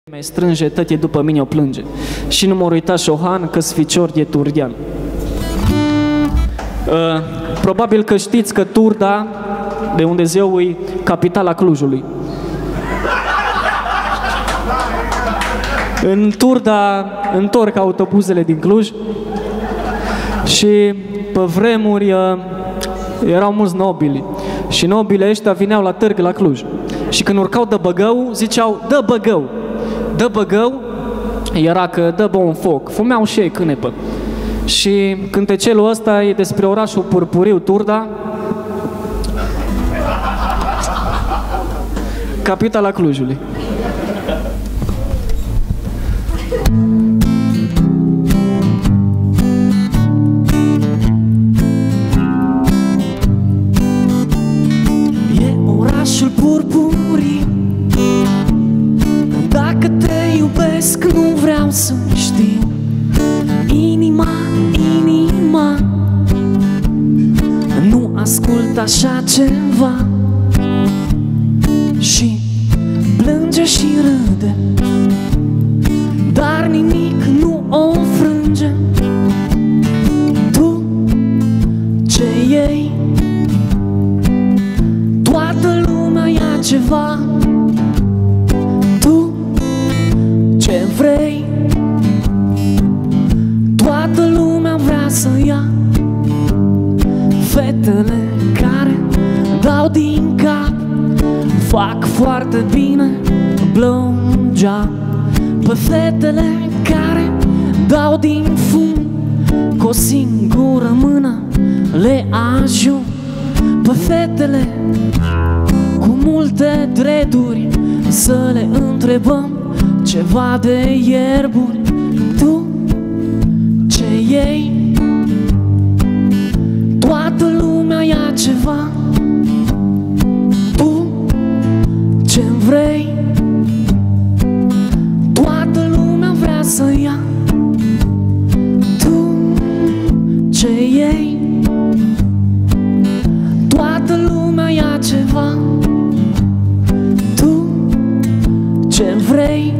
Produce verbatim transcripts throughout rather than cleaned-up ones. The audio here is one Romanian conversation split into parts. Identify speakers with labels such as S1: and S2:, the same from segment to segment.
S1: mai strânge, tătie după mine o plânge. Și nu m-or uita Șohan, că-s ficior de turdean. Uh, probabil că știți că Turda, de unde zeu, e capitala Clujului. În Turda întorc autobuzele din Cluj și pe vremuri uh, erau mulți nobili și nobilii ăștia vineau la târg la Cluj și când urcau de Băgău ziceau: dă Băgău, dă Băgău, era că dă bă un foc, fumeau și ei cânepă. Și cântecelul ăsta e despre orașul purpuriu Turda, capitala Clujului.
S2: Orașul purpuriu, dacă te iubesc nu vreau să știu. Inima, inima nu ascult așa ceva și plânge și râde, dar nimic nu o frânge. Tu ce iei, toată lumea ia ceva. Tu ce vrei, toată lumea vrea să ia. Fetele care dau din cap fac foarte bine blow job. Pe fetele care dau din fum cu o singură mână le ajung. Pe fetele cu multe dreduri să le întrebăm ceva de ierburi. Tu ce iei, toată lumea ia ceva. Tu ce vrei, toată lumea vrea să ia. Tu ce iei, toată lumea ia ceva. Tu ce vrei,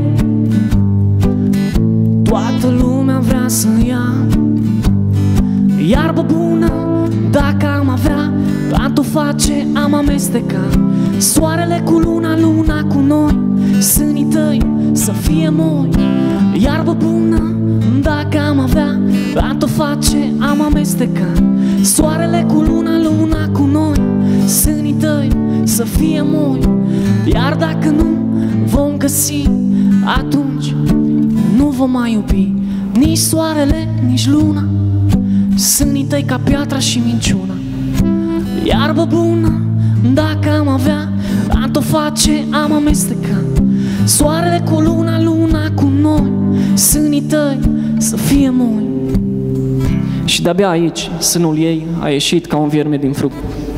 S2: toată lumea vrea să ia. Iarbă bună, dacă am avea, toată face, am amesteca. Soarele cu luna, luna cu noi, sânii tăi să fie moi. Iarbă bună, dacă am avea, toată face, am amesteca. Soarele cu luna, luna cu noi, sânii tăi să fie moi. Iar dacă nu vom găsi, atunci nu vom mai iubi nici soarele, nici luna, sânii tăi ca piatra și minciuna. Iarbă bună, dacă am avea, toată face, am amesteca. Soarele cu luna, luna cu noi, sânii tăi să fie moi.
S1: Și de-abia aici, sânul ei a ieșit ca un vierme din fruct.